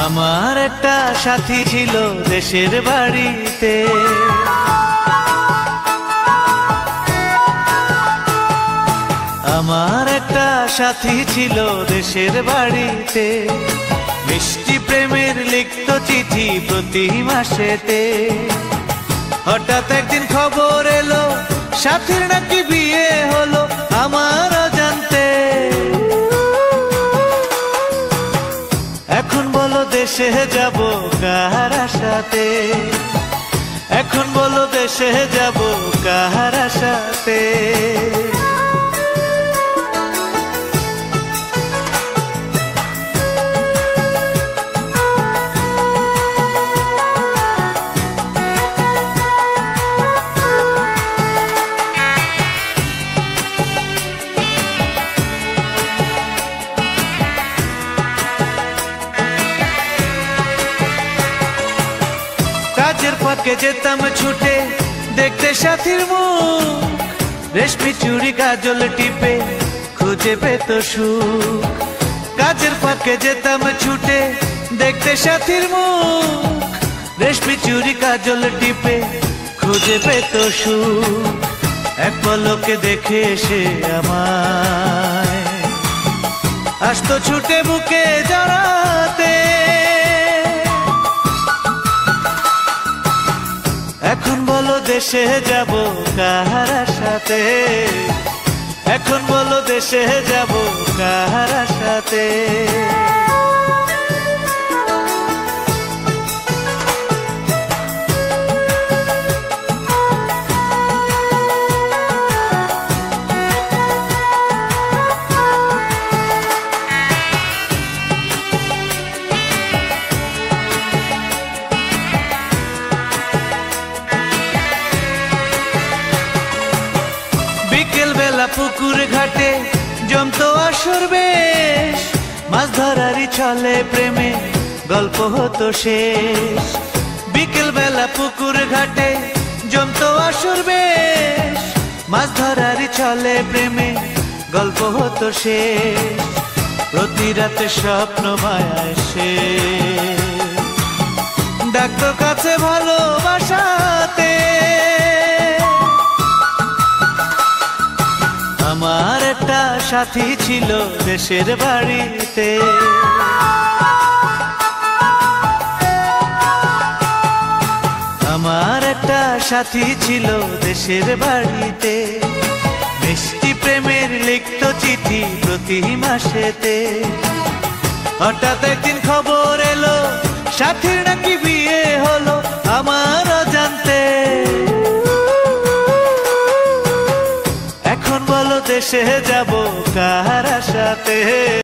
আমার একটা সাথী ছিল দেশের বাড়িতে, আমার একটা সাথী ছিল দেশের বাড়িতে, মিষ্টি প্রেমের লিখত চিঠি প্রতি মাসেতে। হঠাৎ একদিন খবর এলো সাথীর নাকি বিয়ে হলো আমার অজান্তে। এখন বলো দেশে যাব কার আশাতে, এখন বলো দেশে যাব কার আশাতে। কাজের ফাঁকে যেতাম ছুটে দেখতে সাথীর মুখ, রেশমি চুড়ি কাজল টিপে খুঁজে পেত সুখ। কাজের ফাঁকে যেতাম ছুটে দেখতে সাথীর মুখ, রেশমি চুড়ি কাজল টিপে খুঁজে পেত সুখ। এক পলকে দেখে এসে আমায় আসতো ছুটে বুকে জড়াতে। এখন বলো দেশে যাব কার আশাতে, এখন বলো দেশে যাব কার আশাতে। বিকেল বেলা পুকুর ঘাটে জমতো আসর বেশ, মাছ ধরারই ছলে প্রেমে গল্প হতো শেষ। বিকেল বেলা পুকুর ঘাটে জমতো আসর বেশ, মাছ ধরারই ছলে প্রেমে গল্প হতো শেষ। প্রতি রাতে স্বপ্ন মায়ায় সে ডাক্তার কাছে ভালোবাসাতে। আমার একটা সাথী ছিল দেশের বাড়িতে, আমার একটা সাথী ছিল দেশের বাড়িতে, মিষ্টি প্রেমের লিখত চিঠি প্রতি মাসেতে। হঠাৎ একদিন খবর এলো সাথীর নাকি বিয়ে হলো আমার অজান্তে। এখন বলো দেশে যাব কার আশাতে।